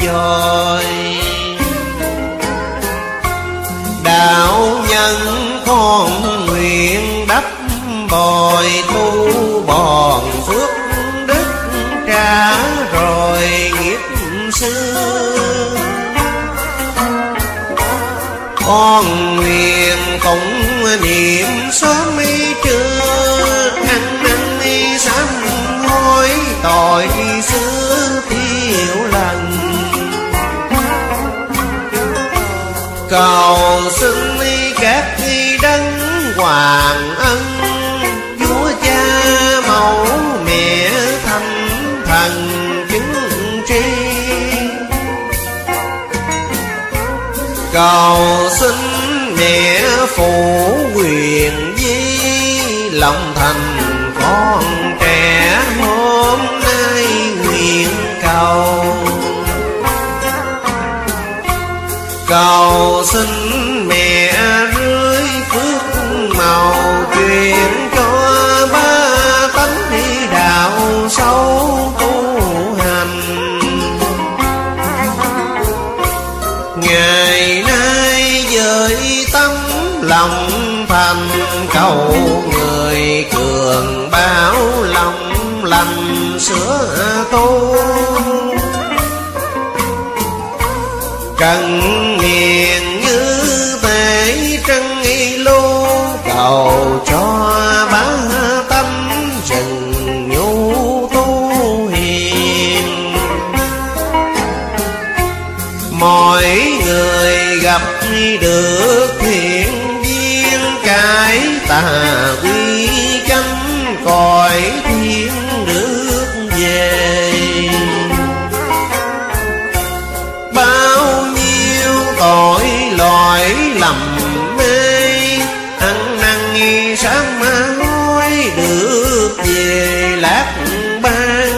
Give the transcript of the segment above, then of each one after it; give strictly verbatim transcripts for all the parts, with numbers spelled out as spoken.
dòi. Đạo nhân con nguyện đắp bồi tu bòn phước đức trả rồi nghiệp xưa. Con nguyện tụng niệm sớm mi trưa, ăn năn đi sám hối tội xưa tiêu lần. Cầu xin đi các thi đấng hoàng ân, Chúa cha mẫu mẹ thánh thần chứng tri. Cầu xin mẹ phụ quyền di, lòng thành con trẻ hôm nay nguyện cầu. Cầu xin mẹ rưới phước màu, truyền cho ba tánh đi đạo sâu tu hành. Ngày nay với tâm lòng thành, cầu người cường bảo lòng lành sửa tu. Trần nghiền như thế trăng y lưu, cầu cho bá tâm rừng nhu tu hiền. Mọi người gặp được thiện duyên, cái tà quy chánh cõi thiên được về. Bao nhiêu tội lỗi lầm mê, ăn năn nghi sáng má hối được về lạc ban.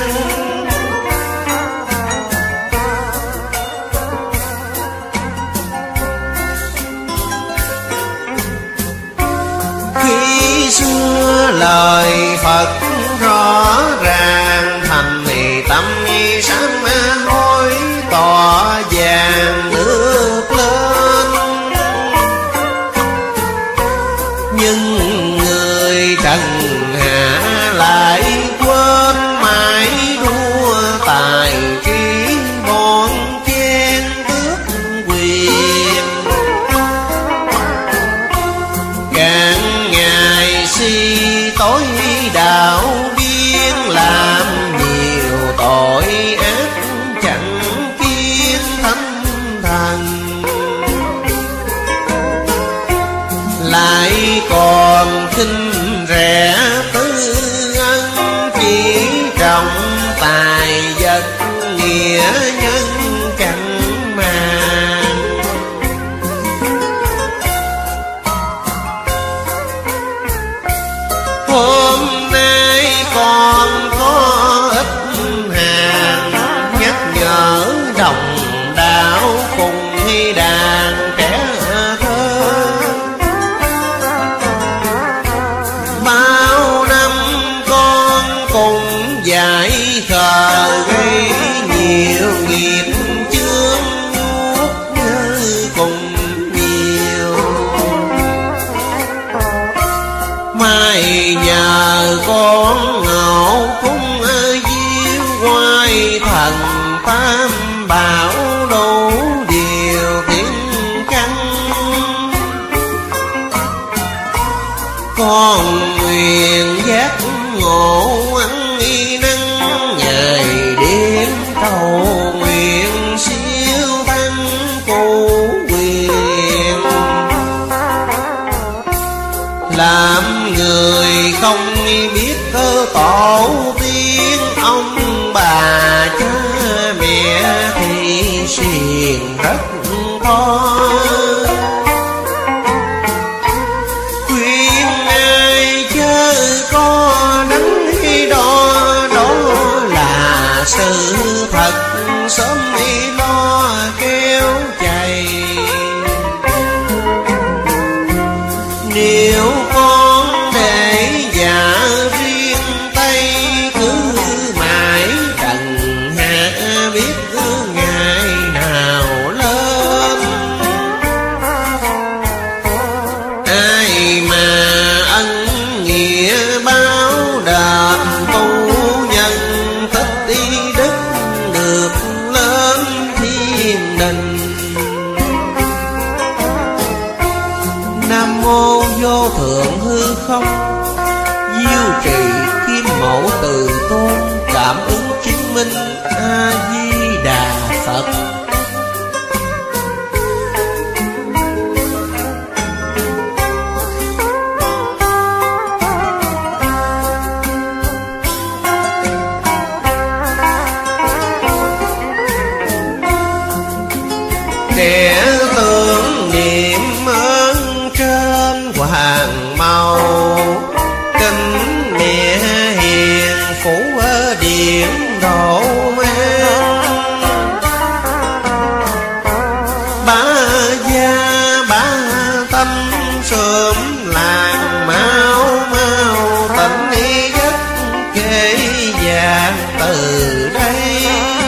Khi xưa lời Phật rõ ràng, thành thì tâm nghi sáng má hối tỏ vàng nước lên. Nhưng người trần hạ lại quên mãi đua tài trí, bon chen tước quyền. Càng ngày si tối đạo biên, làm nhiều tội ác chẳng kiên thánh thần. Lại còn khinh rẻ tư ân, chỉ trọng tài vật nghĩa nhân chẳng màng. Hôm nay còn có ít hàng, nhắc nhở đồng đạo cùng thi đàn trẻ thơ. Bao năm con cùng dạy khờ, gây nhiều nghiệp chướng nuốt như cùng nhiều. Mai nhờ con ngộ cung diêu, quay thần tam bảo đủ điều tiếng căn. Con nguyện giác ngộ ăn y năng, ngày đêm cầu nguyện siêu tăng cụ quyền. Làm người không biết cơ tổ tiên, ông bà cha mẹ thì xiềng rất to. Khuyên ai chớ có đánh đo, đó là sự thật sớm đi lo kéo chày. Nếu con để dạ riêng tay, cứ mãi trần hạ biết ngài được lớn thiên đình. Nam mô vô thượng hư không, diêu trì kim mẫu từ tôn, cảm ứng chứng minh A Di Đà Phật. Kẻ tưởng niệm ơn trên hoàng màu, kính mẹ hiền phủ ở điện độ an. Ba gia ba tâm sớm làng mau mau, tỉnh giấc kể vàng từ đây.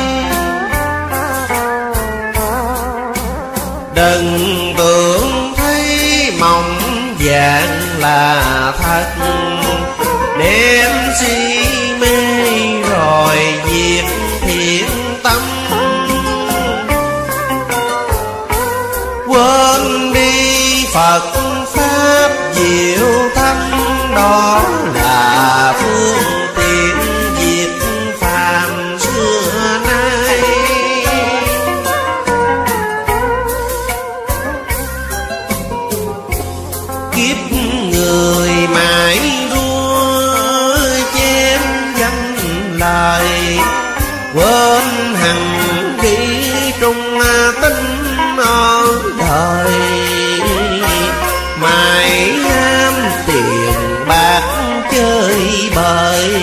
Đừng tưởng thấy mộng vàng là thật, đem si mê rồi diệt thiện tâm. Quên đi Phật Pháp diệu thanh, đó là phương tiện diệt phàm xưa nay. Kiếp người mãi đua chém danh lời, quên hằng đi trung tính ở đời. Mãi ham tiền bạc chơi bời,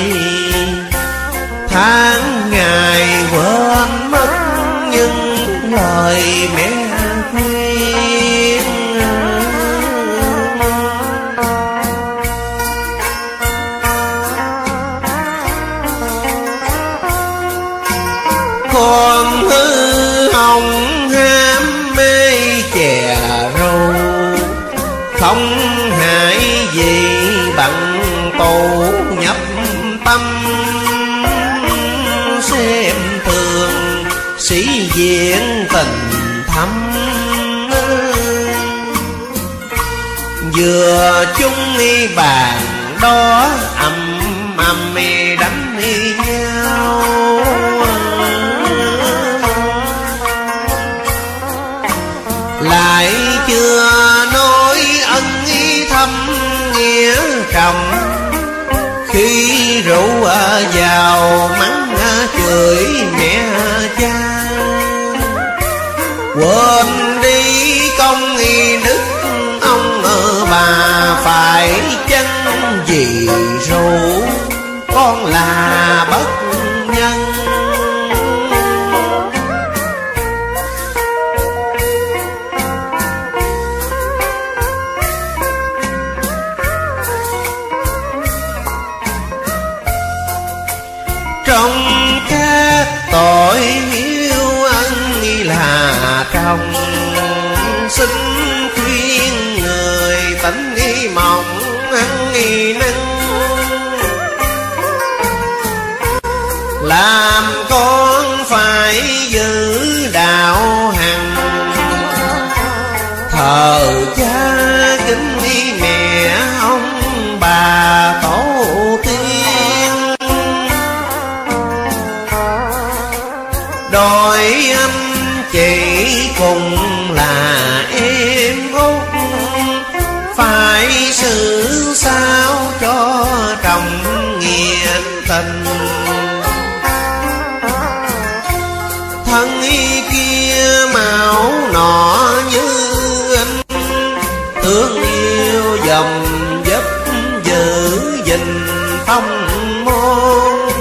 tháng ngày quên mất những lời mẹ khuyên. Còn hư hồng ham mê chè râu, không hại gì bằng tù nhập tâm. Xem thường sĩ diện tình thâm, vừa chung bàn đó âm âm đánh nhau. Lại chưa nói ân thâm nghĩa trọng, khi rượu vào mắng chửi mẹ cha. Quên đi công đức ông bà, phải chăng vì rượu con là bất nhân. Trong các tội hiếu ân là trong, xin khuyên người tỉnh nghi mộng ăn nghi nâng. Làm con phải giữ đạo hằng, thờ cha kính đi mẹ ông bà tổ tiên. Đôi anh chị cùng là em út, phải xử sao cho trọng nghĩa tình. Thân y kia màu nọ như anh, thương yêu dòng giúp giữ gìn phong môn.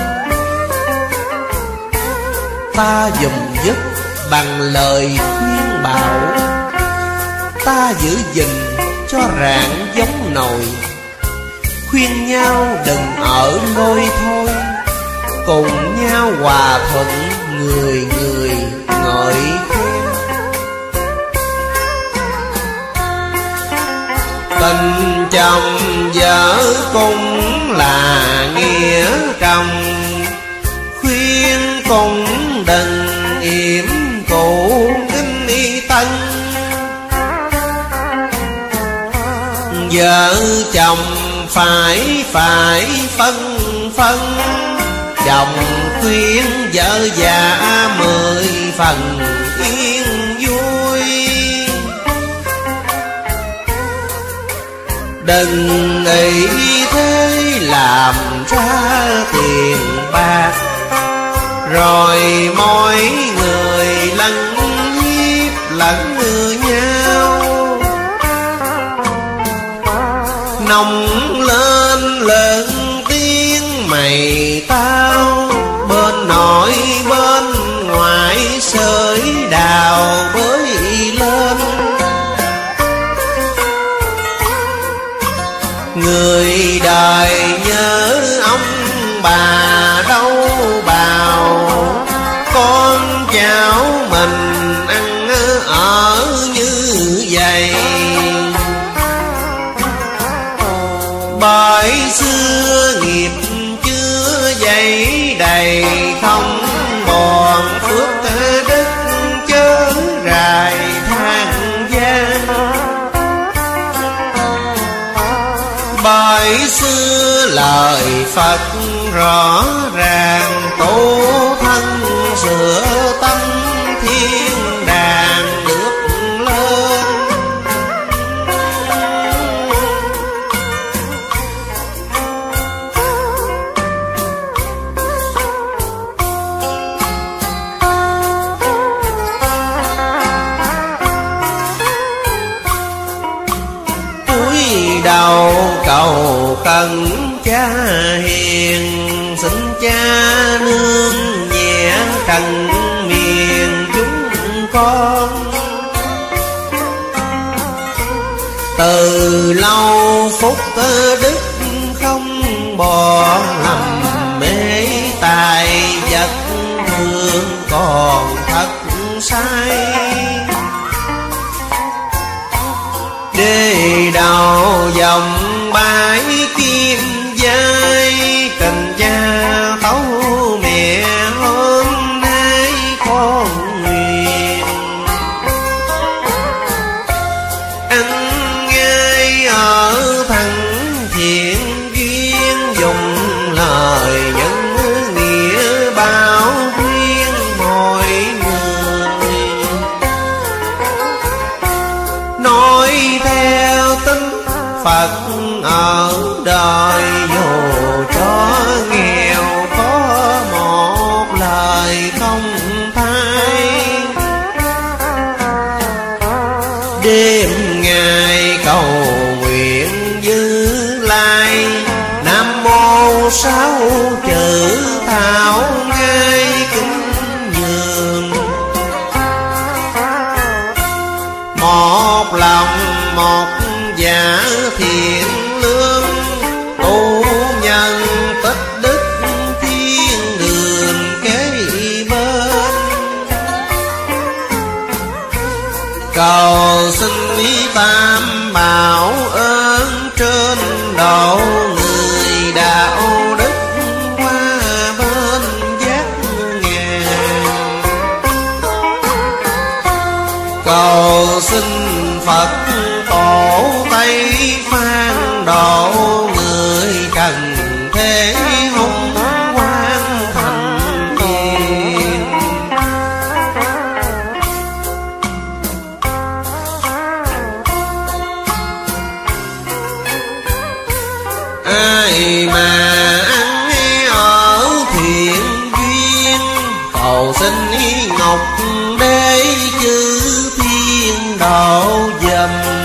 Ta dùng giúp bằng lời khuyên bảo, ta giữ gìn cho rạng giống nồi. Khuyên nhau đừng ở ngôi thôi, cùng nhau hòa thuận người người ngợi khen. Tình chồng vợ cũng là nghĩa chồng, khuyên cùng đừng yểm cụ nghinh y tân. Vợ chồng phải phải phân phân, chồng khuyên vợ già mười phần yên vui. Đừng nghĩ thế làm ra tiền bạc, rồi mỗi người lẫn hiếp lẫn nhau. Nông lên lớn tiếng mày tao, bên nội bên ngoại sới đào bới lên. Người đời nhớ ông bà đâu bào, con cháu mình ăn ở như vậy. Bởi xưa nghiệp chưa dày đầy, không bòn phước đức chớ rài than gian. Bởi xưa lời Phật rõ ràng, tu thân sửa tâm thiên đàng được lên. Đầu cầu cần cha hiền, xin cha nương nhẹ trần miền chúng con. Từ lâu phúc đức không bỏ lầm mê, tài vật thường còn thật sai. Đi đầu dòng bãi kim giai, tình cha tấu mẹ hôm nay con nguyện. Ăn ngay ở thằng thiện duyên, dùng lời nhân nghĩa bao khuyên mọi người. Nói theo tính Phật ở đời, dù cho nghèo có một lời không thay. Đêm ngày cầu nguyện Như Lai, Nam mô sáu chữ thảo ngay kính nhường. Một lòng một dạ thiện lương, tu nhân tích đức thiên đường kế bên. Cầu xin ý tam bảo ơn trên độ, người đạo đức qua bên giác ngàn. Cầu xin Phật tổ Tây Phan độ, người trần thế hung quan thành tiên. Ai mà ăn ở thiện duyên, cầu xin Ngọc Đế chư thiên độ dầm.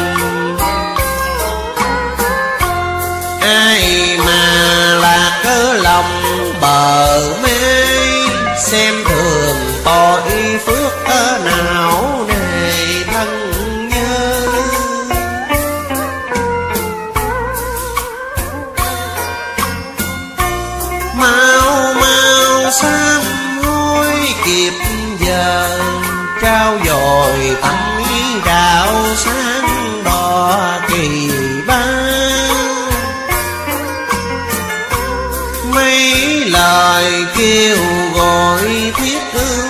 Ai mà lạc cớ lòng bờ mê, xem thường tội phước ở nào nề thân nhớ. Mau mau sám hối kịp giờ, trao dồi tâm ý đạo sáng đỏ kỳ ba. Mấy lời kêu gọi thiết ư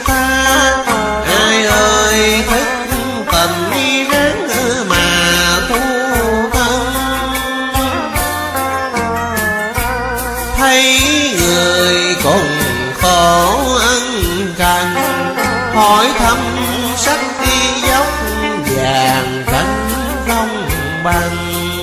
hỏi thăm sắc đi dốc vàng cánh long bằng.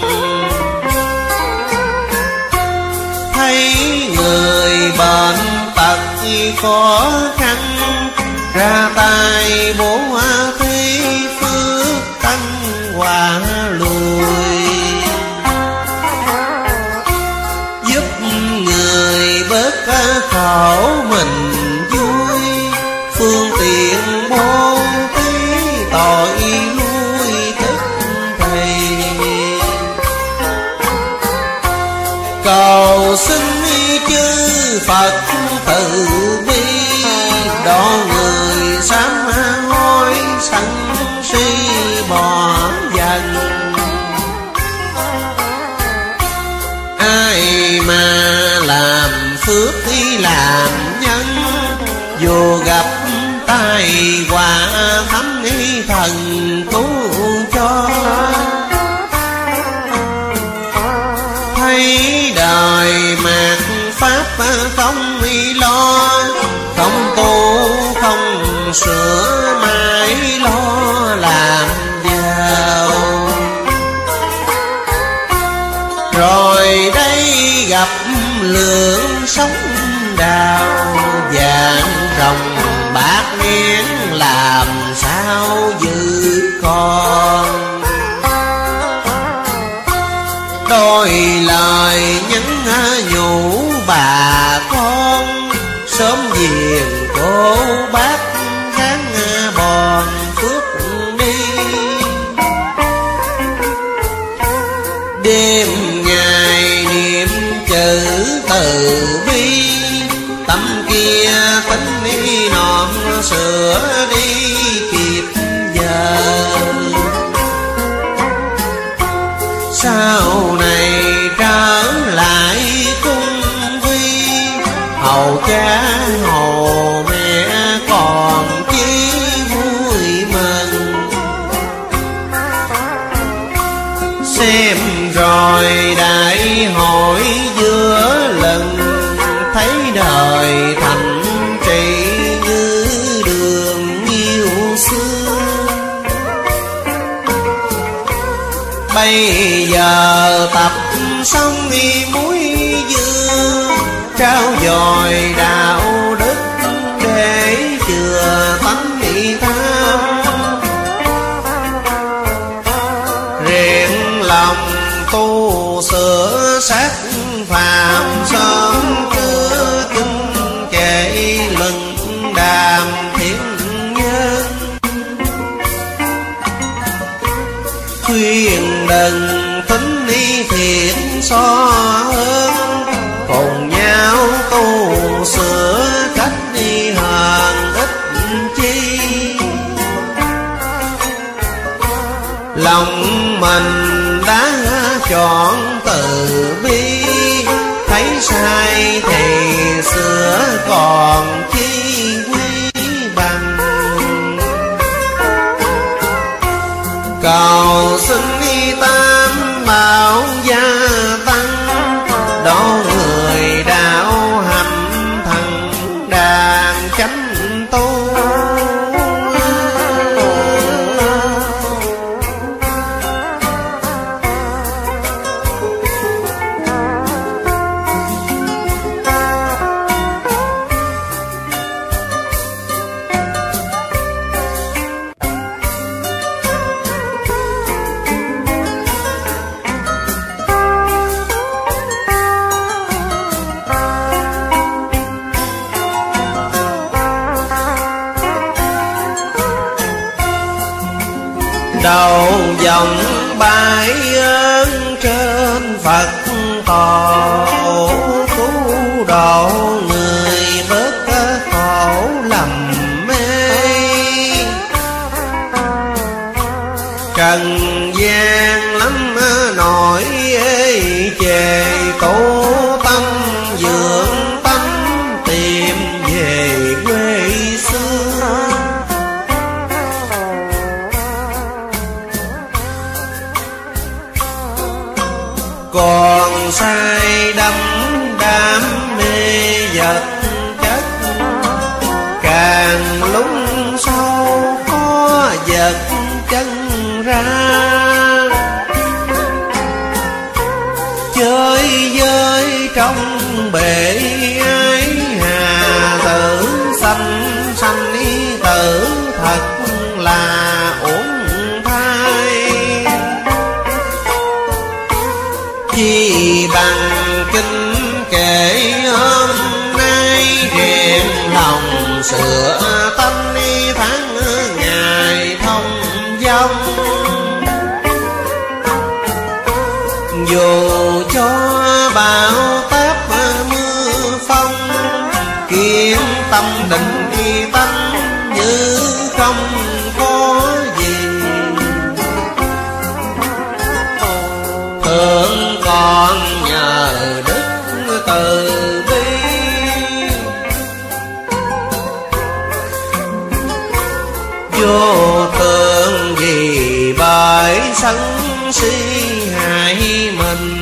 Thấy người bệnh tật khó khăn, ra tay bố thí phước tăng hòa lùi. Giúp người bớt khổ mình vui, phương tiện bố thí tội nuôi thức thầy. Cầu xin chư Phật từ bi, độ người sám hối sân si bỏ dần. Ai mà làm phước đi làm nhân, dù gặp tai họa thắm thần cứu cho. Thấy đời mạt pháp không lo, không tu không sửa mãi lo làm giàu. Rồi đây gặp lượng sống đào, vàng rồng bạc nén làm sao giữ con. Đôi lời nhắn nhủ bà con, sớm viền cô bác gán bòn phước đi. Đêm ngày niệm chữ từ bi, tâm kia tính đi nọn sửa đi kịp giờ. Sau này trở lại cung vi, hầu cha hầu mẹ còn chi vui mừng. Xem rồi đại hội giữa lần, thấy đời thành trị như đường yêu xưa. Bây giờ tập xong đi muối dưa, trao dồi đạo đức để chừa tánh bị tham. Rèn lòng tu sửa sắc phàm, sớm chưa kinh kệ luận đàm thiên nhân. Khuyên đừng tính đi thiện so hơn, cùng nhau tu sửa cách đi hờn ít chi. Lòng mình đã chọn từ bi, thấy sai thì sửa còn chi quý bằng. Cầu xin đi tam bảo gia tăng, độ người đạo hạnh thần đàn chánh tu. Đầu dòng bái ơn trên Phật tổ, cứu độ người bớt khổ lầm mê. Trần gian lắm nổi ê chề, tu tâm dưỡng tâm tìm về quê xưa. Còn say đắm đam mê vật chất, càng lúng xa giật chân ra. Chơi vơi trong bể ái hà tử sanh sanh ý tử thật là uổng thai. Chỉ bằng kinh kể hôm nay rèn lòng sửa tâm đi tháng ngày thông dong. Dù cho bão táp mưa phong khiến tâm định đi tánh như không có gì. Thương con nhờ đức từ bi vô thường gì bởi sân si hại mình.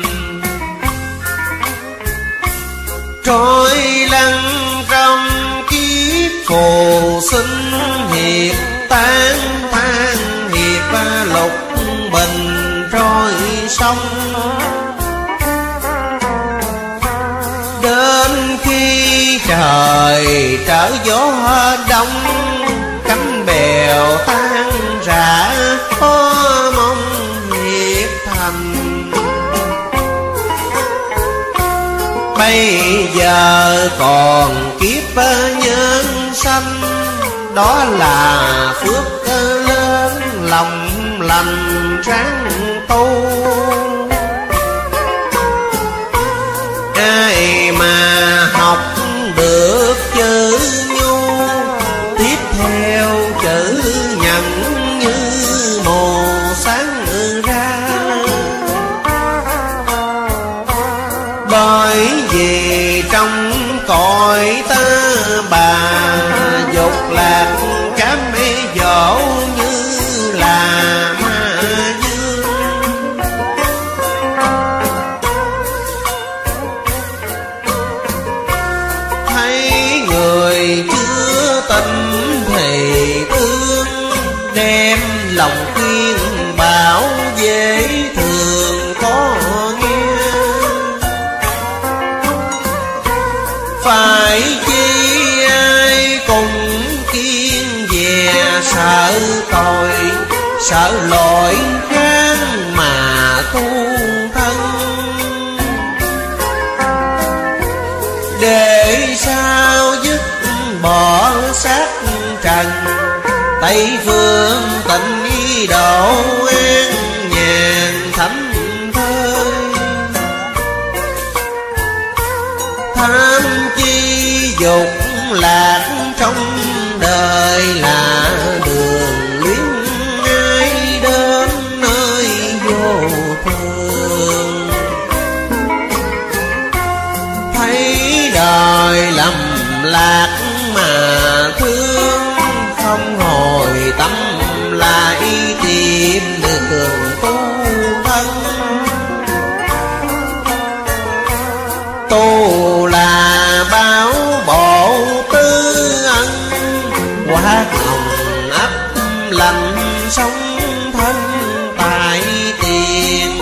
Trôi lăn trong kiếp phù sinh hiệp tán than hiệp lục bình trôi sông. Đến khi trời trở gió đông cánh bèo tan rã có mong hiệp thành. Bây giờ còn kiếp nhân sanh đó là phước lớn lòng lành ráng tu. Ai mà học được chữ nhu tiếp theo chữ nhận như mù sáng ra. Bởi vì trong cõi ta bà dục lạc cám mê dỗ như là ma dương. Thấy người chưa tình thì thương đem lòng khuyên bảo dễ thường có nghe. Phải chi ai cùng kiên dè sợ tội sợ lỗi kháng mà tu thân. Để sao dứt bỏ xác trần Tây phương tịnh ý độ an nhàn thảnh thơi. Tham chi dục lạc trong đời là đường luyến ai đến nơi vô thường. Thấy đời lầm lạc mà thương không hồi tâm lại tìm đường tu thân. Tu là báo bộ tư ân hoa hồng ấp lành sống thân tại tiền.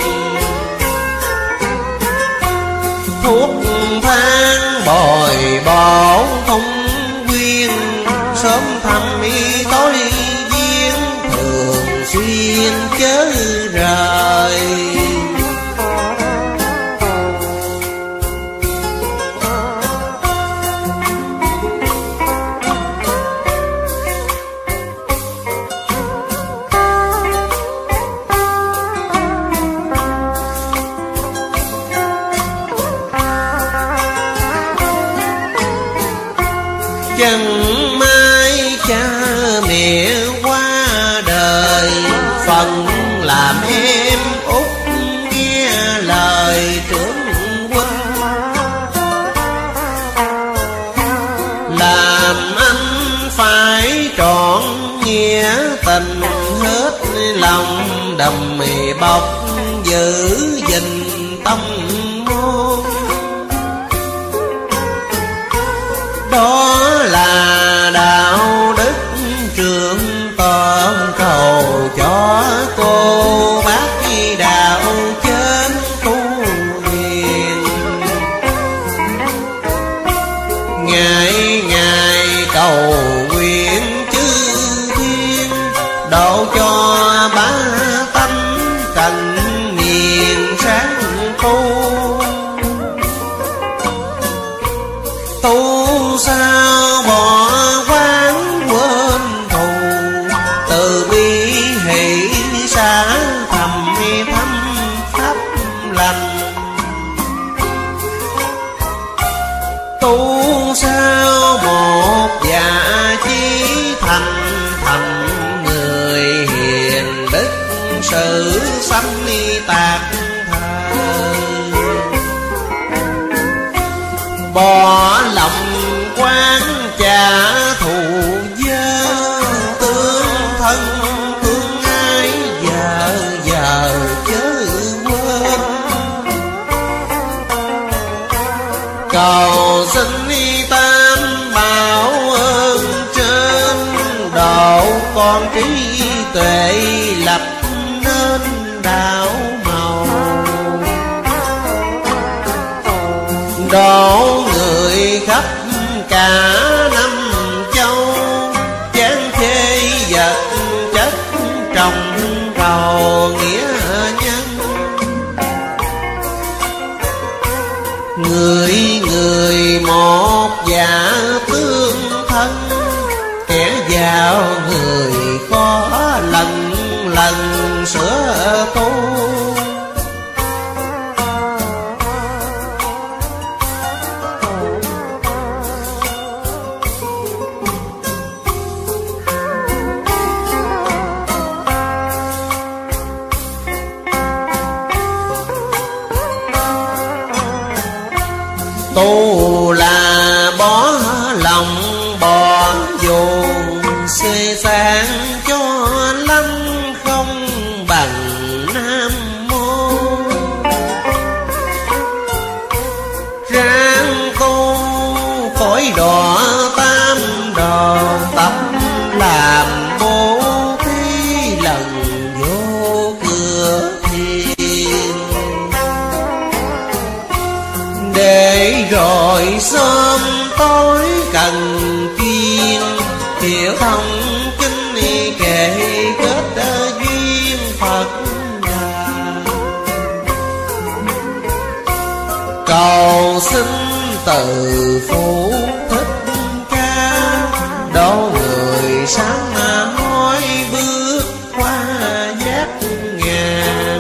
Thuốc thang bồi bổ thông quyên sớm thăm y tối duyên thường xuyên chớ rời. Chẳng mai cha mẹ qua đời phần làm em út nghe lời trưởng huynh. Làm anh phải trọn nghĩa tình hết lòng đầm mì bọc giữ gìn tâm môn. Đó là đạo đức trường tồn sanh tạc thờ. Bỏ lòng quan trả thù dơ, tương thân tương ái giờ giờ chớ quên. Cầu xin tam bảo ơn trên, độ con trí tuệ lập nên đạo màu. Độ người khắp cả năm châu, chán chê vật chất trồng cầu nghĩa nhân. Người người một giả tương thân, kẻ giàu người có lần lần sửa tu. Tu là bỏ lòng bỏ dù, xuê sáng cho lắm không bằng Nam Mô. Ráng tu khỏi đọa tam đồ, tập làm bố thí lần vô cửa thiên. Để rồi sớm tối cần kiên, hiểu thông kinh kệ kết duyên Phật Đà. Cầu xin từ Phụ Thích Ca, độ người sáng hối bước qua giác ngàn.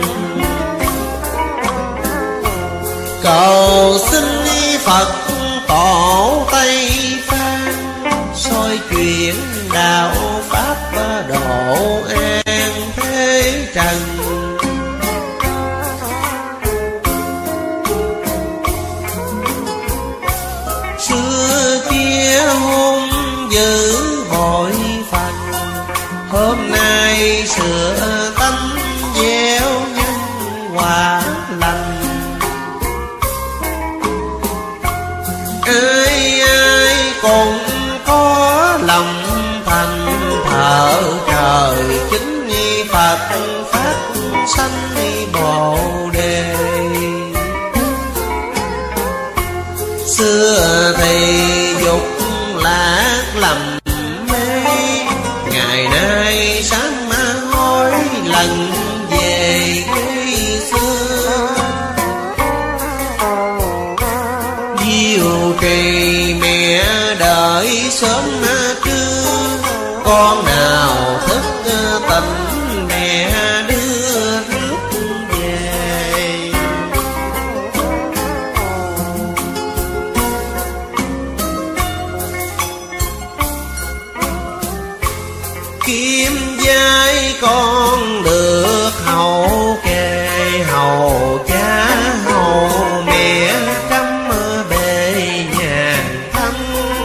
Cầu xin Phật tổ Tây Phan, soi chuyển đạo pháp độ an thế trần. Xưa kia hung dữ bội phần, hôm nay sửa tánh gieo nhân quả lành. Ai ai cũng có lòng thành thờ trời, chính Phật phát sanh Bồ Đề. Xưa thì dục lạc lầm mê, ngày nay sáng ma hối lần về ngày xưa. Diệu trì mẹ đợi sớm trưa, con nào thức tỉnh mẹ đưa rước về. Kim giai con được hậu kề, hậu cha hậu mẹ trăm bề nhàn thân.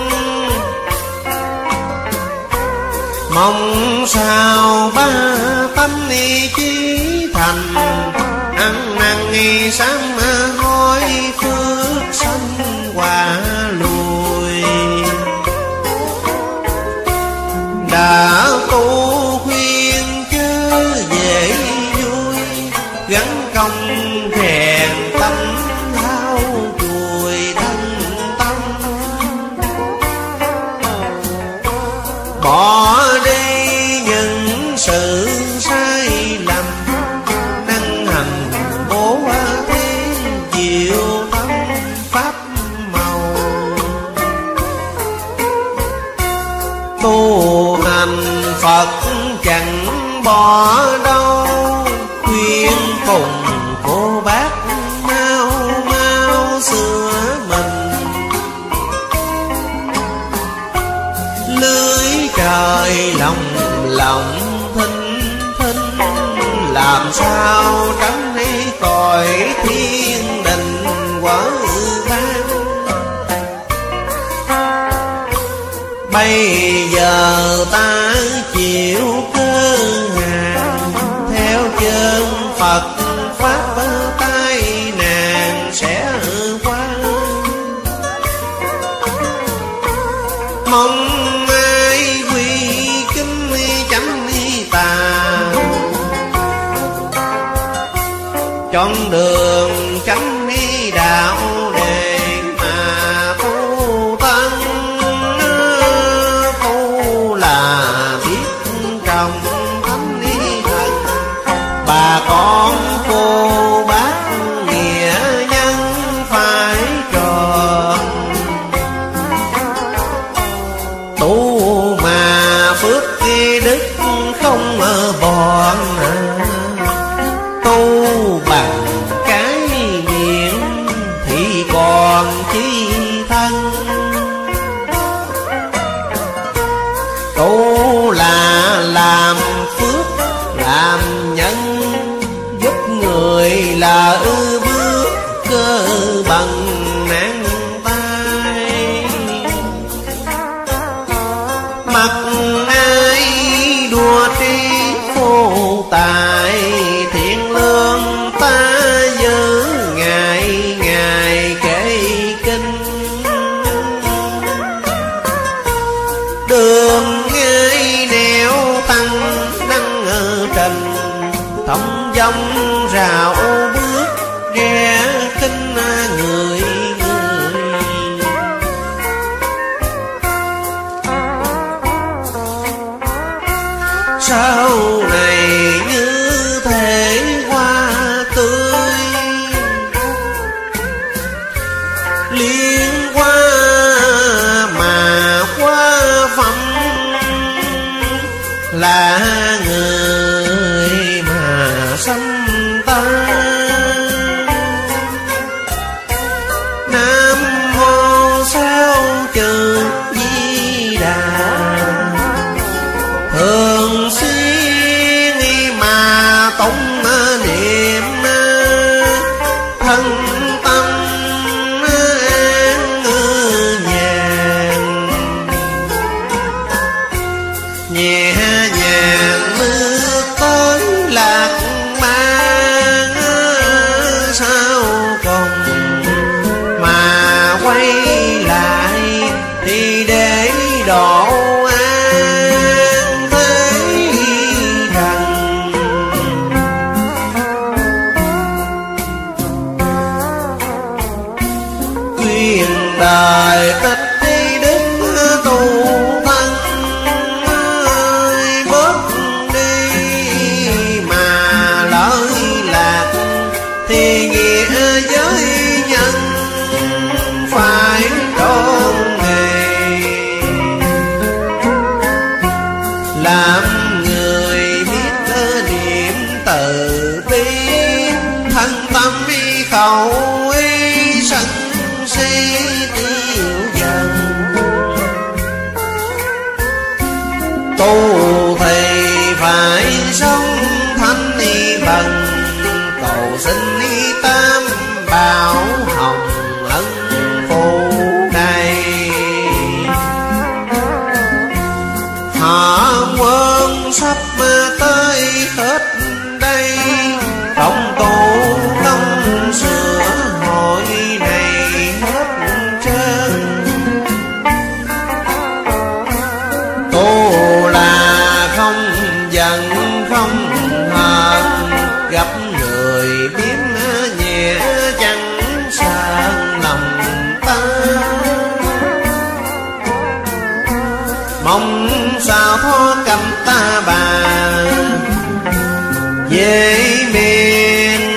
Mong sao ba tánh chí thành, ăn năn sám hối phước sanh quả lùi. Đã tu khuyên chớ dễ vui, gắn công rèn tâm thao chùi thân tâm. Bỏ đi những sự sai lầm, năng hành bố thiên diệu tâm pháp màu. Tu hành Phật chẳng bỏ đâu, khuyên cùng cô bác mau mau sửa mình. Lưới trời lòng lòng thinh thinh, làm sao tránh cõi thiên đình quở ban. Bây giờ ta chịu cơ ngàn, theo chân Phật pháp tai nạn sẽ qua. Mong ai quy kính chánh tà, chọn đường chánh đạo để mà tu tăng. Tu là biết trồng thánh thần, bà con cô bác nghĩa nhân phải tròn. Tu mà phước khi đức không bòn, tu bằng cái miệng thì còn chi thân. Tu là làm phước làm nhân, giúp người là ư bước cơ bằng nạn tay. Mặc ai đùa tri phô tài, thiện lương ta giữ ngày ngày kể kinh. Đường ngay nẻo tăng đăng trần, thông dong rào bước rẽ khinh người người. Sau này như thể hoa tươi, liên hoa mà hoa phẩm là người mà xâm ta. Nam mô sao chư Di Đà, thường xuyên mà tụng niệm thân tâm an nhàn. Nhẹ nhàng mưa tới lạc mang, sao còn mà quay lại thì để độ an thế thần. Quyền đời tích thi đức tu thân, bớt đi mà lợi lạc thì nghĩa với nhân phải trọn nghề. Làm người biết niệm từ bi, thân tâm y khẩu y sân si tiêu dần. Tu thì phải sống thanh y bằng, cầu xin y tam bảo hồng ân phù này. Hạ quân sắp tới hết đây, tổng tu tâm sửa hội này hết trơn. Tu là không giận không hờn, gặp người biết nhẹ chẳng sợ lòng ta. Mong sao thoát cầm ta bà về miền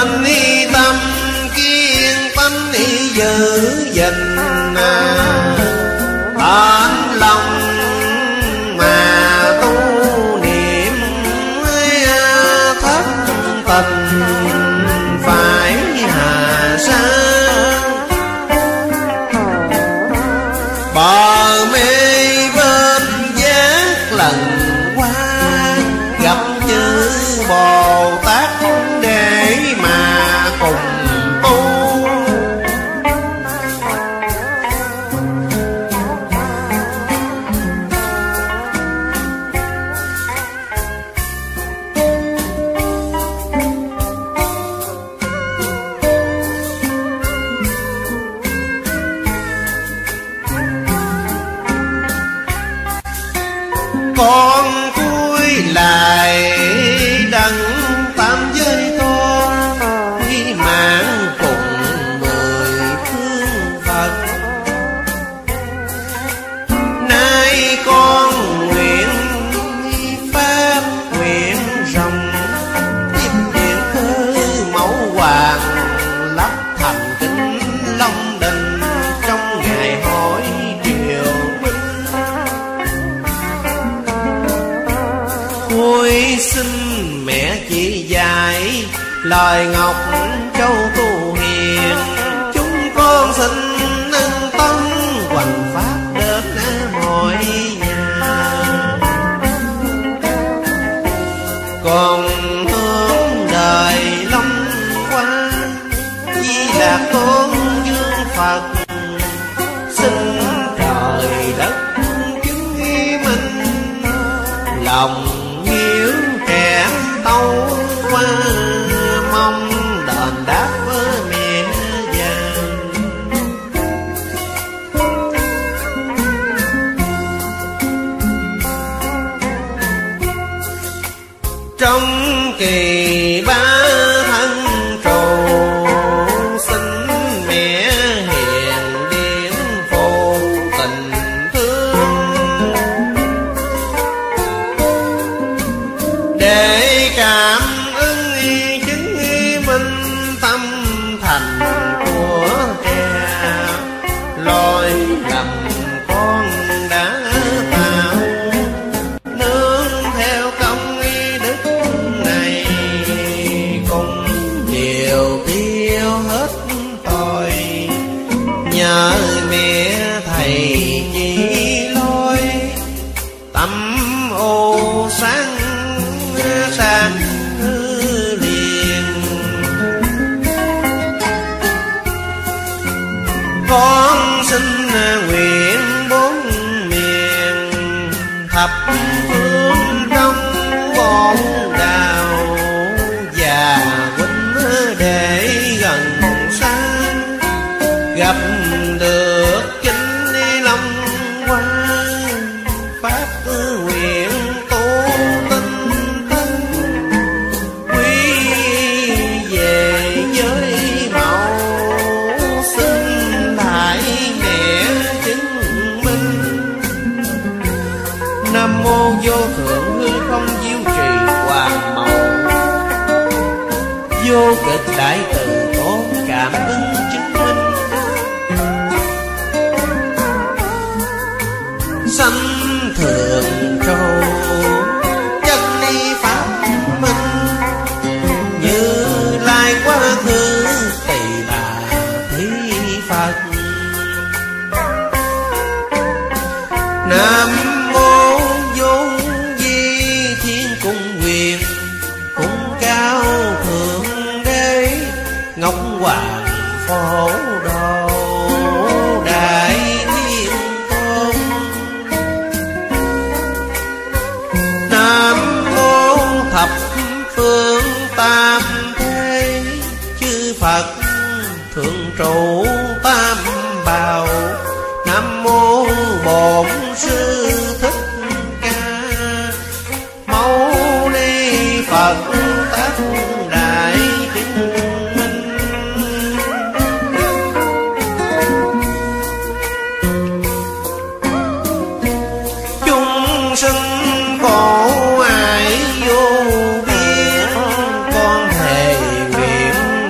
nên y tâm kiên tánh y giữ gìn an lòng mà tu niệm thất tình phải hà sa bờ mê bên giác lần qua gặp chữ Bồ Tát để mà cùng tu. Con cúi lại đặng tam giới con quy mạng cùng mười phương Phật. Nay con nguyện pháp nguyện rộng tiếp điện khứ mẫu hoàng lắp thành kính Long Đình trong ngày hội triều minh. Ôi xin mẹ chỉ dạy lời Ngọc Châu tu hiền, chúng con xin nâng tâm hoằng pháp đến mọi nhà. Còn hướng đời long qua Di Lạc Tôn Dương Phật, xin trời đất chứng minh lòng hiếu trẻ tâu qua, mong đền đáp với mẹ già. Trong kỳ ba thân trù xin mẹ hiền điển phù tình thương, để cảm ơn chứng minh tâm thành của cha. Lỗi lầm con đã tạo nương theo công y đức này, cùng chiều tiêu hết tội. Nhờ mẹ thầy chỉ lối tâm ô sáng sáng liền. Con xin nguyện bốn miền thập phương trong bổn đạo, và huynh để gần xa gặp được chính Long Hoa. Pháp nguyện tu tinh tấn quy về với mẫu, xin lại mẹ chứng minh. Nam mô vô thượng hư không diệu trì hoàng mẫu, vô cực đại từ tôn cảm ứng chứng minh. Sanh thường trâu chân đi pháp minh, Như Lai quá khứ Tỳ Bà Thí Phật. Nam mô vô vi thiên cung quyền, cung cao thượng đế ngọc hoàng phổ đồ đại thiên tôn. Nam mô thập phương tam thế chư Phật thượng trụ tam bảo. Nam mô bổn sư thích ca mâu ni Phật tác đại chứng minh. Chúng sinh khổ ai vô biên, con thề nguyện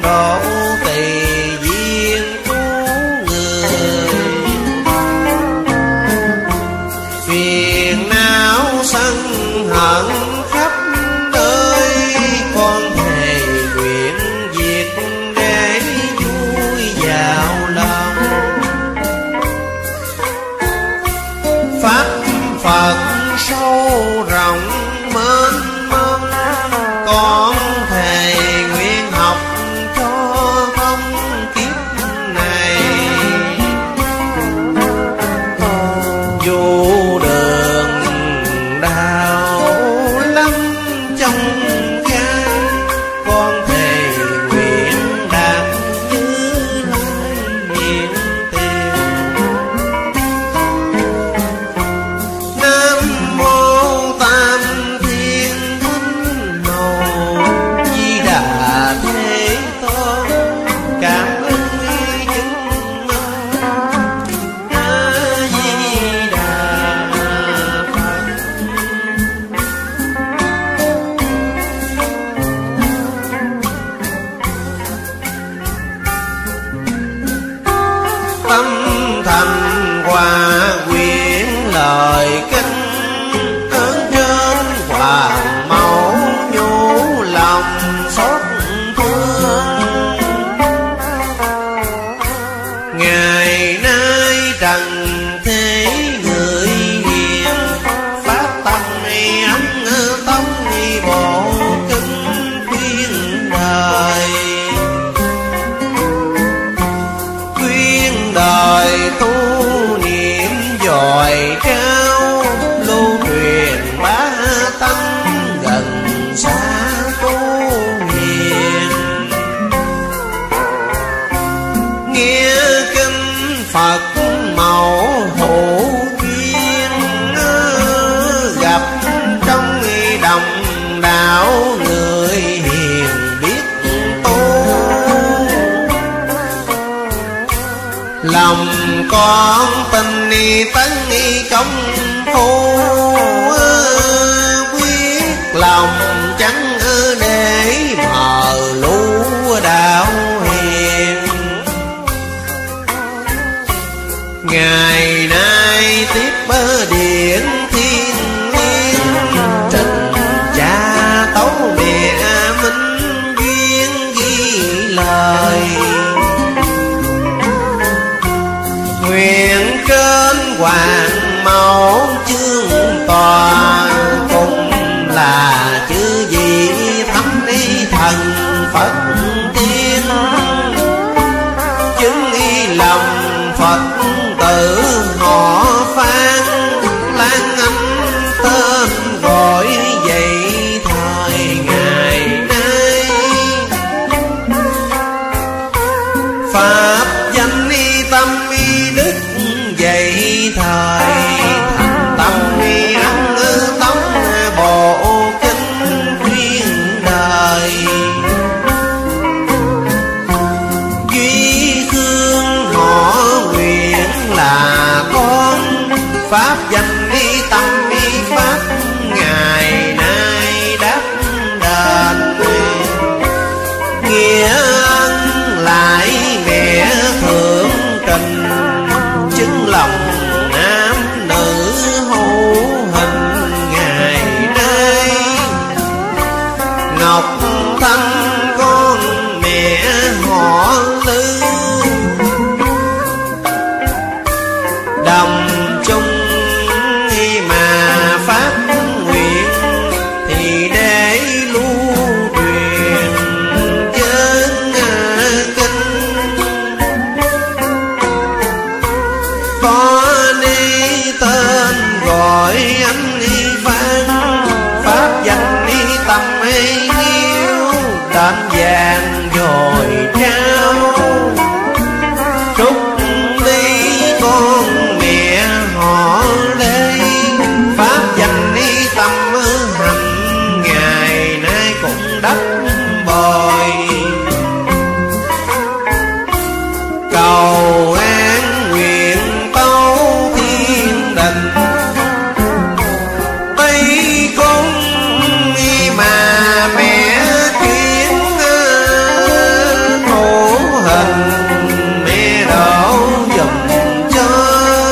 mẫu hữu duyên, gặp trong đồng đạo người hiền biết tu. Lòng con tình tấn công phu, quyết lòng chẳng để mờ lũ đạo hiền. Ngày nay tiếp bơ điện thiên liên, trình cha tấu mẹ minh duyên ghi lời. Nguyện trên hoàng mẫu chương tòa, cũng là chữ gì thánh y thần Phật tiên. Chứng y lòng Phật tử họ Phan, Lan Anh tên gọi vậy thời ngày nay. Pháp danh y tâm y đức vậy thời, thành tâm y ăn tống bộ kinh khuyên đời. Duy khương họ nguyện là con, pháp danh y tâm y pháp ngày nay đáp đền. Nghĩa ân lại mẹ thượng trình, chứng lòng nam nữ hữu hình ngày nay. Ngọc Thanh con mẹ họ Lư, đồng chung mà phát nguyện, thì để lưu truyền chân kinh. Có ni tên gọi anh y Phan, pháp danh y tâm ấy hiếu, đến vàng rồi trao. Trúc ly con mẹ họ Lê, pháp danh y tâm hành ngày nay cũng đắp bồi. Cầu an nguyện tâu thiên đình, Tây cung mà mẹ chuyển thủ hình, mẹ đổ dùm cho.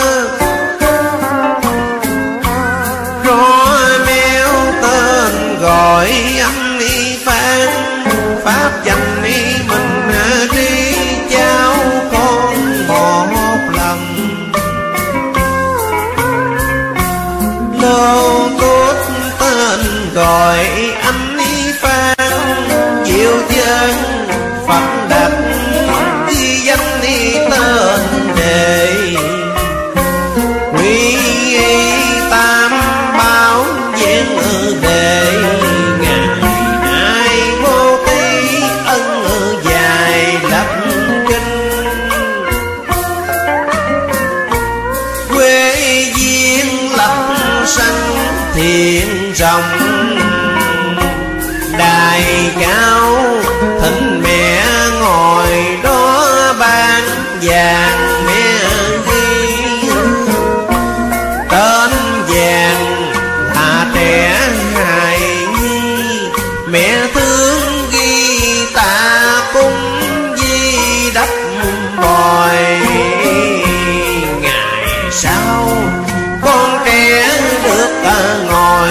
Rõ mèo tên gọi anh y Phan, pháp danh y mình đi cháu con một lần. Lô tốt tên gọi anh y Phan, chịu dân Phật đặt ghi danh y tên đề. Quý tam báo gian đề, ngày nay vô tí ân dài lập kinh. Quê duyên lập sanh thiện rộng, đài cao thỉnh mẹ ngồi đó ban vàng mẹ ghi. Tên vàng là trẻ hài nhi, mẹ thương ghi tạ cung di đắp bồi. Ngày sau con trẻ được ngồi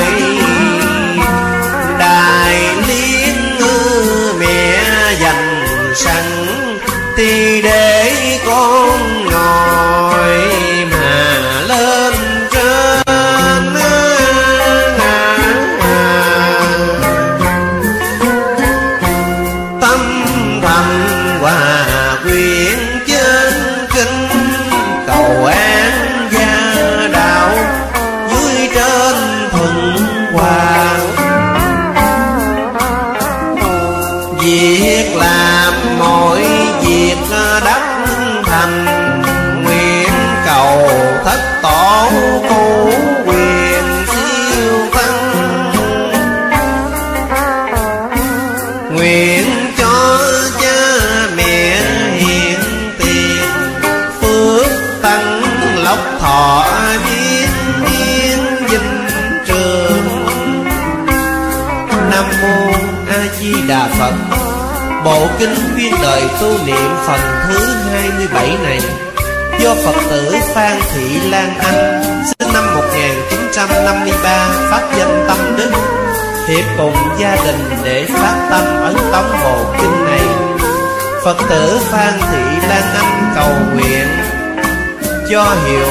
đài liên ngư, mẹ dành sẵn thì để con ngồi mà lên trên. Tâm thầm hòa quyện trên kinh, cầu an gia đạo dưới trên thuận hòa. Việc làm mọi việc đắc thành, nguyện cầu Phật. Bộ kinh khuyên đời tu niệm phần thứ hai mươi bảy này do Phật tử Phan Thị Lan Anh sinh năm một nghìn chín trăm năm mươi ba phát danh tâm đức, hiệp cùng gia đình để phát tâm ấn tống bộ kinh này. Phật tử Phan Thị Lan Anh cầu nguyện cho hiệu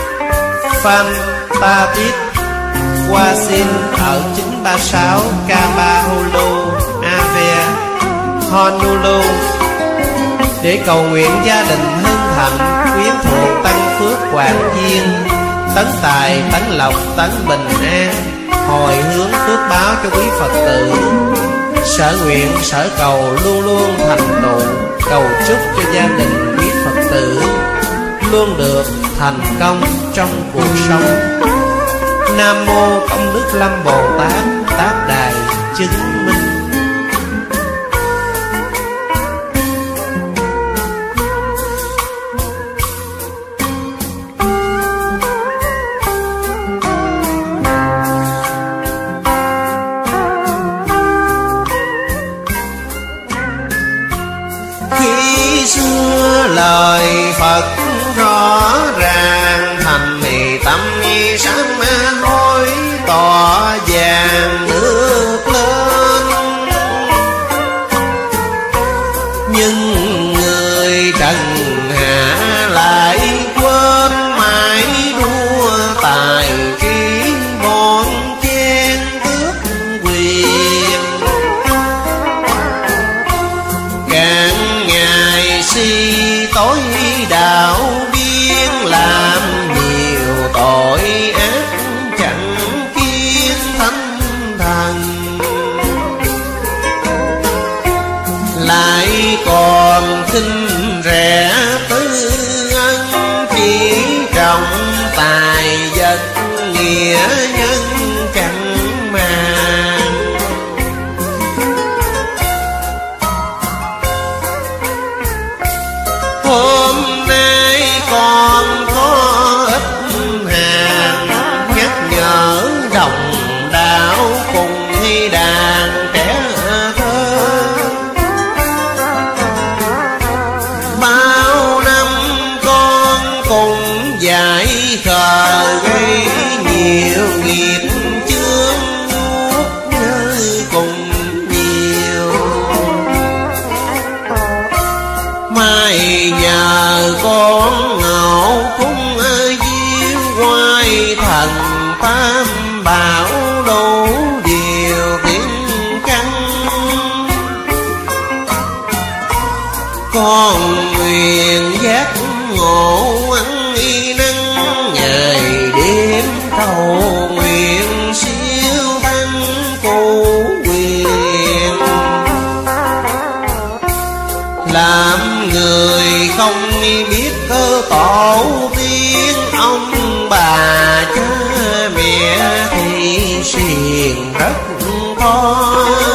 Fantastic qua xin ở chín ba sáu Kabahulu Ave, Honolulu để cầu nguyện gia đình hưng thạnh, quyến thuộc tăng phước hoàng duyên, tấn tài tấn lộc tấn bình an, hồi hướng phước báo cho quý Phật tử. Sở nguyện sở cầu luôn luôn thành tựu, cầu chúc cho gia đình quý Phật tử luôn được thành công trong cuộc sống. Nam mô Công Đức Lâm Bồ Tát Tác Đài chứng minh. Khi xưa lời Phật rõ ràng, thành mì tâm nhi sáng hối tỏ vàng nước lên. Nhưng người trần hạ lại quên mãi đua tài trí, bon chen tước quyền. Càng ngày si tối đạo điên, làm nhiều tội ác chẳng kiên thánh thần. Lại còn khinh rẻ tư ân, chỉ trọng tài vật nghĩa nhân chẳng màng. Hôm nay còn có ít hàng nhắc nhở đồng đạo cùng thi đàn trẻ thơ. Bao năm con cùng dạy khờ, gây nhiều nghiệp chướng nuốt nơi cùng nhiều. Mai nhờ con ngộ cúng diêu quay thần tam bảo, đủ điều tiếng căn. Con nguyện giác ngộ ăn y nắng, ngày đêm cầu nguyện siêu thăng cụ quyền. Làm người không biết cơ tổ tiên, ông bà cha mẹ thì xiềng rất khó.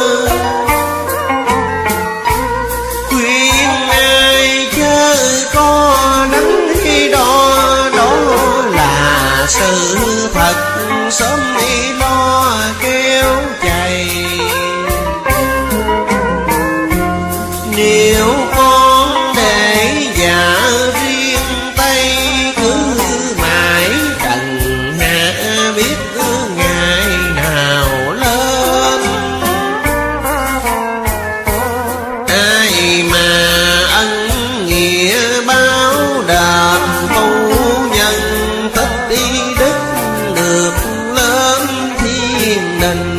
Khuyên ai chớ có đắn đo, đó là sự thật sớm lo kéo chạy. Nếu con để dạ riêng tay, cứ mãi trần hạ biết ngày nào lên. Ai mà ân nghĩa báo đền, tu nhân tích đi đức được lên thiên đình.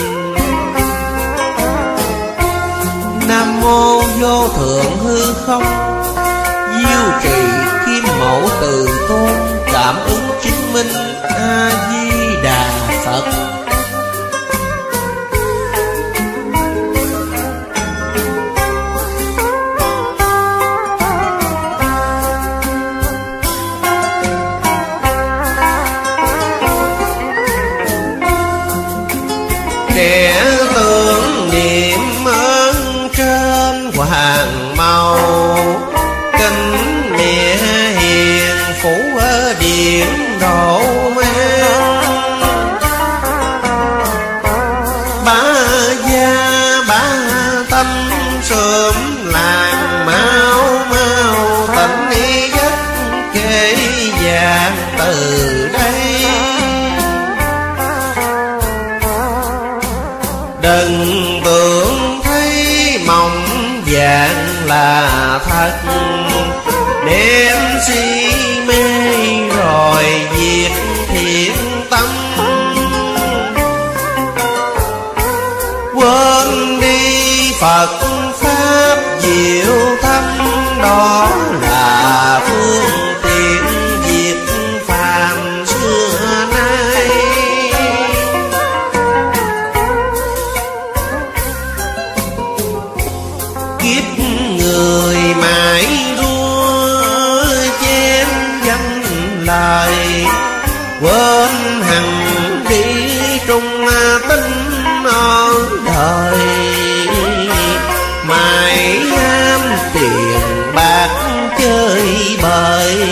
Nam mô vô thượng hư không, diêu trì kim mẫu từ tôn, cảm ứng chứng minh A Di Đà Phật. Trẻ tưởng niệm ơn trên hoàng màu, kính mẹ hiền phủ ở điện độ an. Ba gia ba tâm sớm làng mau mau tỉnh đi giấc kể vàng từ đây. Đừng tưởng thấy mộng vàng là thật, đem si mê rồi diệt thiện tâm. Quên đi Phật Pháp diệu thâm, đó là phương tiện diệt phàm xưa nay. Kiếp người mãi đua chém danh lời, quên hằng đi trung tính ở đời. Mãi ham tiền bạc chơi bời,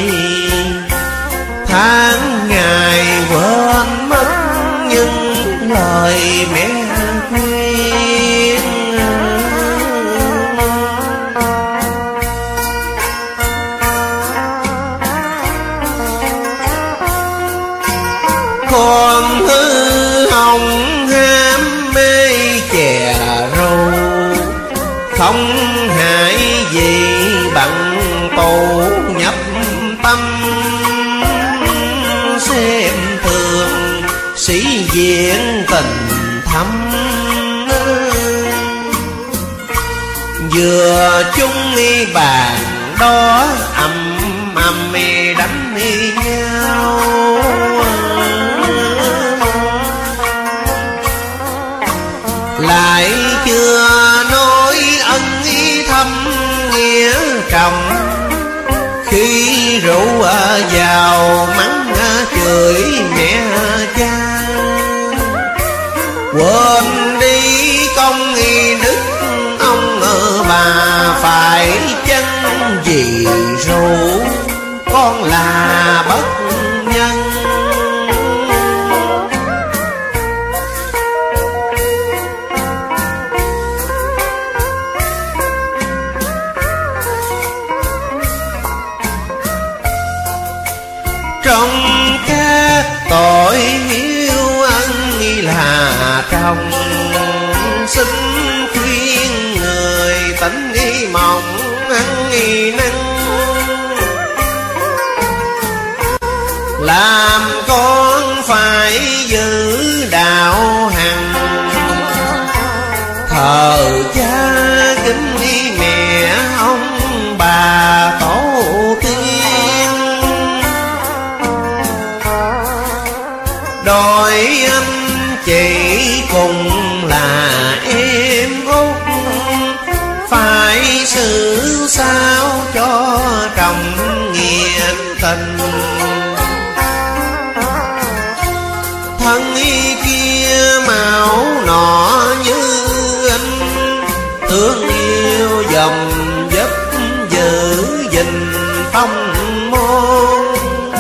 tháng ngày quên mất những lời mẹ khuyên. Con hư hỏng ham mê chè râu, không hại gì bằng tù nhập tâm. Xem thường sĩ diện tình thâm, vừa chung y bàn đó ầm ầm đánh nhau. Lại chưa nói ân ý thâm nghĩa trọng, khi rượu vào mắng chửi mẹ cha. Quên đi công y đức ông bà, phải chăng vì rượu con là bất nhân. Trong các tội hiếu ân là trong, xin khuyên người tỉnh nghi mộng ăn nghi năng. Làm con phải giữ đạo hằng, thờ cha kính đi mẹ ông bà tổ tiên. Đôi anh chị cùng là em út, phải xử sao cho trọng nghĩa tình. Thân y kia màu nọ như anh, thương yêu dòng giúp giữ gìn phong môn.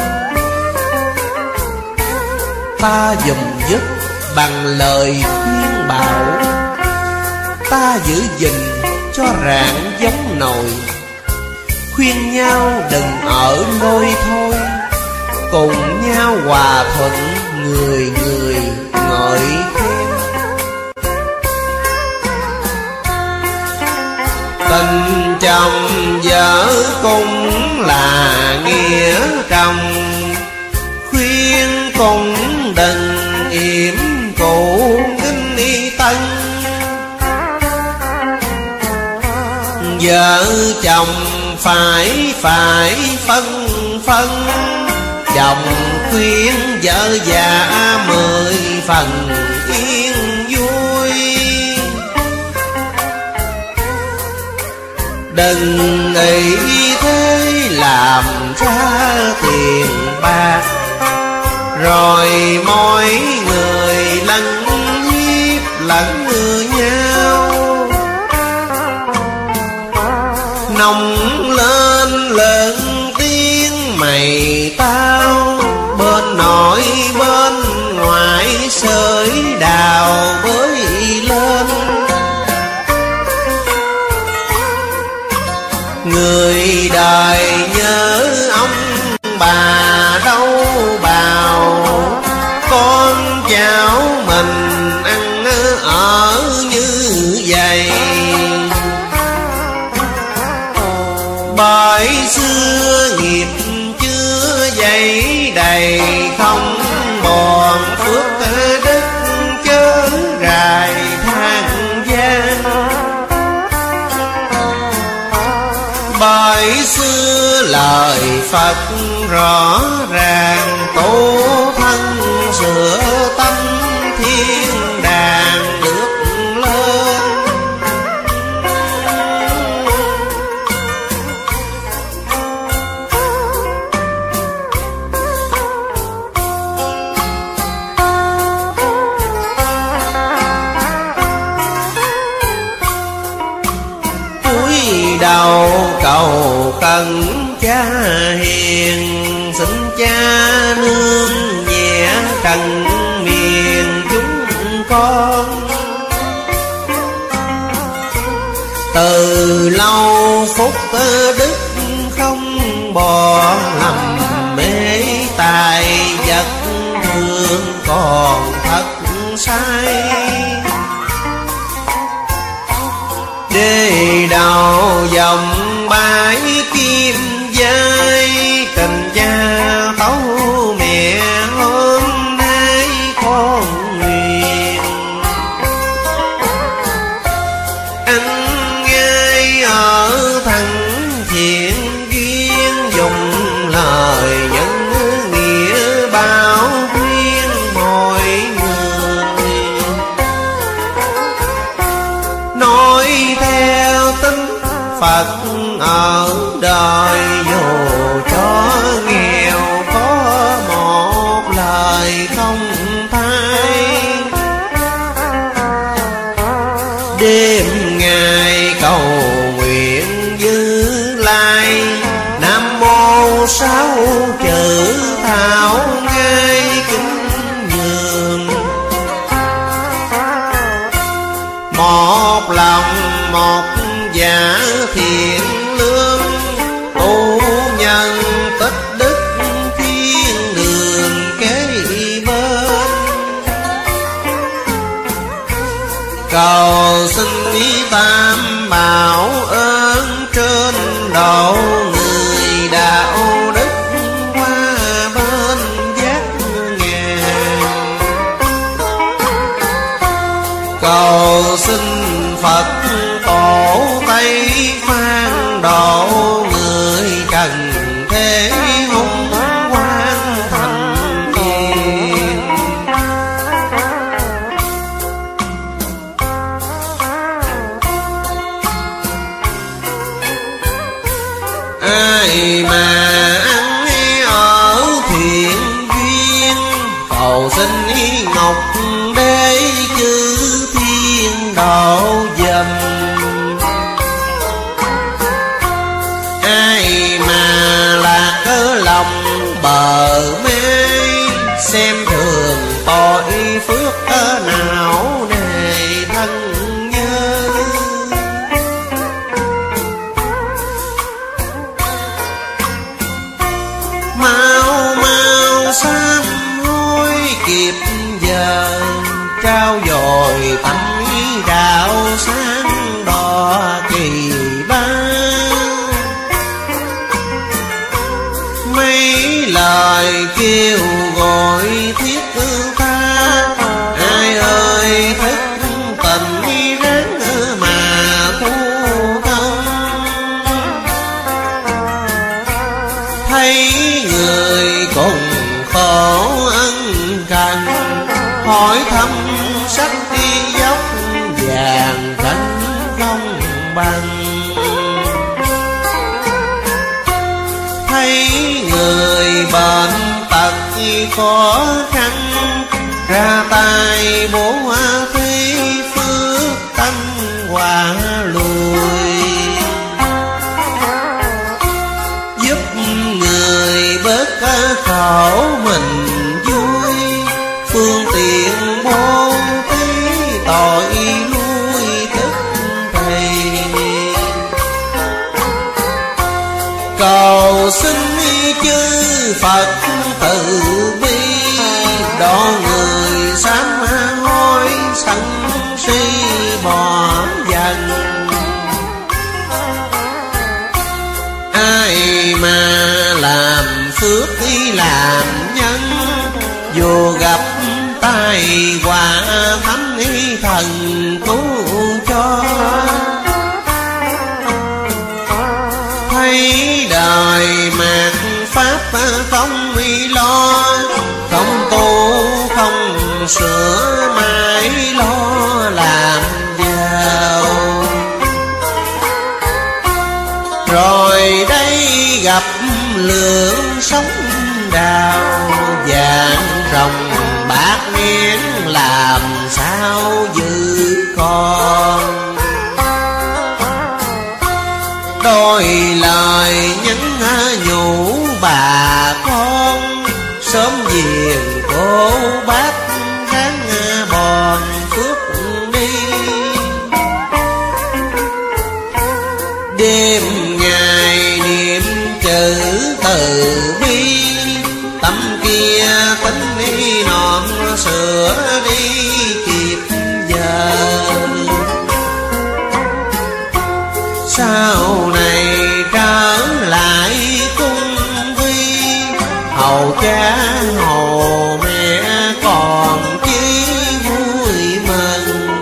Ta dùm giúp bằng lời khuyên bảo, ta giữ gìn cho rạng giống nồi. Khuyên nhau đừng ở lôi thôi, cùng nhau hòa thuận người người ngợi khen. Tình chồng vợ cũng là nghĩa trọng, khuyên cũng đừng yểm cụ kinh y tân. Vợ chồng phải phải phân phân, chồng khuyên vợ già mười phần yên vui. Đừng nghĩ thế làm ra tiền bạc, rồi mỗi người lẫn hiếp lẫn nhau. Nồng lên lớn tiếng mày tao, bên nội bên ngoại sới đào bới lên. Người đời nhớ ông bà đâu bào, con cháu mình ăn ở như vậy. Bởi xưa nghiệp chưa dày đầy, không bòn phước đức chớ rài than gian. Bởi xưa lời Phật rõ ràng, tu thân sửa tâm thiên đàng được lên. Đầu cầu cần cha hiền, xin cha nương nhẹ trần miền chúng con. Từ lâu phúc đức không bỏ lầm mê tài vật, thương còn thật sai. Đê đầu dòng bãi kim giai, tình cha tấu mẹ hôm nay con nguyện. Ăn ngay ở thằng thiện duyên, dùng lời nhân nghĩa bao khuyên mọi người. Nói theo tính Phật ở đời, dù cho nghèo có một lời không thay. Đêm ngày cầu nguyện Như Lai, Nam mô sáu chữ thảo ngay kính nhường. Một lòng một dạ thiện lương, tu nhân tích đức thiên đường kế bên. Cầu xin ý tam bảo ơn trên độ, người đạo đức qua bên giác ngàn. Cầu xin Phật tổ Tây Phan độ, người trần thế hung quan thành tiên. Ai mà ăn ở thiện duyên, cầu xin Ngọc Đế chư thiên độ dầm. Ai mà lạc ở lòng bờ mê, xem thường tội phước nào nề thân nhớ. Mau mau sám hối kịp giờ, trao dồi tâm ý đạo sáng đỏ kỳ ba. Mấy lời kêu gọi thiết tha, ai ơi thức tình ráng mà thu tâm. Thấy người cùng khổ ân cần, hỏi thăm sắc đi dốc vàng cánh không bằng. Thấy người bệnh tật khó khăn, ra tay bố thí phước tánh hòa lùi. Giúp người bớt khổ mình vui, phương tiện bố thí tội lui tức thầy. cầu xin chư Phật từ bi, độ người sám hối sân si bỏ dần. Ai mà làm phước đi làm nhân, dù gặp tai họa thánh thần cứu cho. Thấy đời mạt pháp không lo, không tu không sửa mãi lo làm giàu. Rồi đây gặp lượng sống đào, vàng rồng bạc nén làm sao giữ con. Đôi lời nhắn nhủ bà con, sớm viền cô bác ráng bòn phước đi. Đêm ngày niệm chữ từ bi, tâm kia tính đi nọn sửa đi kịp giờ. Sau này trở lại cung vi, hầu cha hầu mẹ còn chi vui mừng.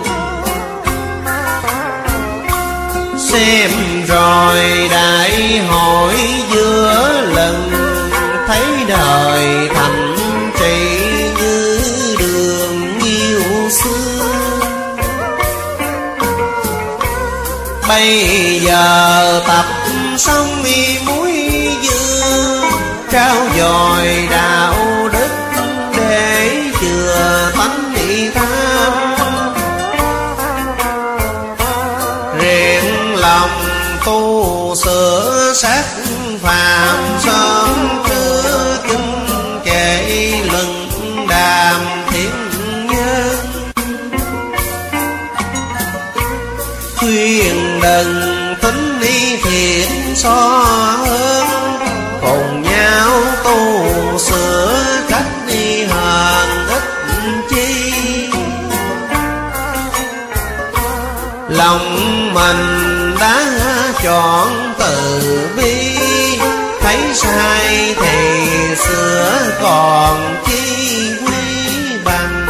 Xem rồi đại hội giữa lần, thấy đời thành trị như đường yêu xưa. Bây giờ tập xong mi muối dưa, trao dồi đạo đức để chừa tánh đi tham. Rèn lòng tu sửa sắc phàm, sớm chưa kinh kệ luận đàm thiên nhân. Khuyên đừng tính đi thiện so hơn, cùng nhau tu sửa cách đi hờn ít chi. Lòng mình đã chọn từ bi, thấy sai thì sửa còn chi quý bằng.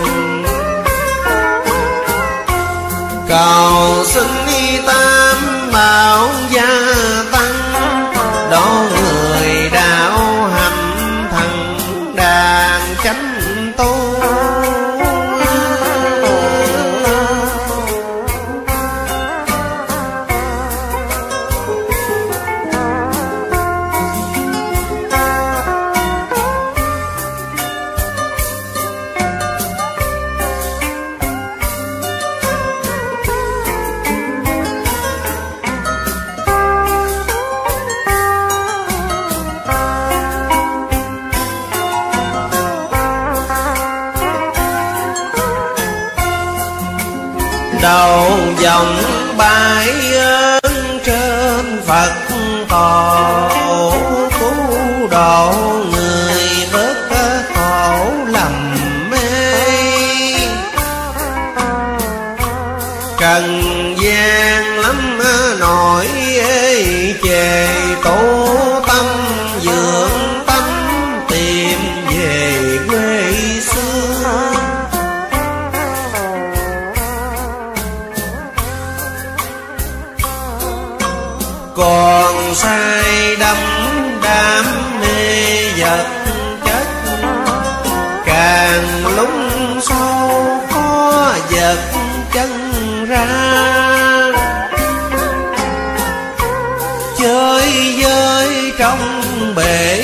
Cầu xin y tam bảo gia tăng, độ người đạo hành thần đàn chánh tu. Đầu dòng bái ơn trên Phật tổ, cứu độ người bớt khổ lầm mê. Trần gian lắm nổi ê chề, tu tâm dưỡng tâm tìm về quê xưa. Còn say đắm đam mê vật chất, càng lún sâu khó vật chân ra. Chơi với trong bể